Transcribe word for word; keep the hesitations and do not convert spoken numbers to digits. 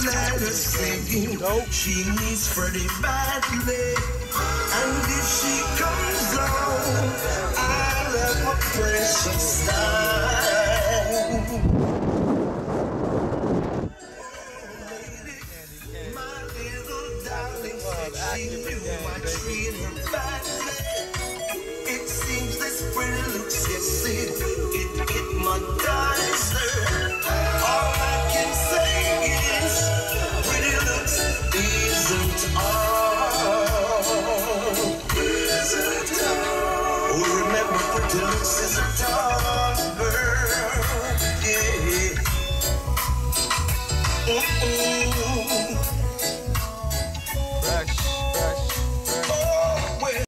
letter saying she needs Freddie badly. And if she comes home, I'll have a precious time. My little darling said she knew I treat her badly. It seems this pretty looks, yes, it, it hypnotizes her. All I can say is, pretty looks isn't all. Isn't all. Oh, remember, pretty looks isn't all, girl. Yeah. Mm-mm.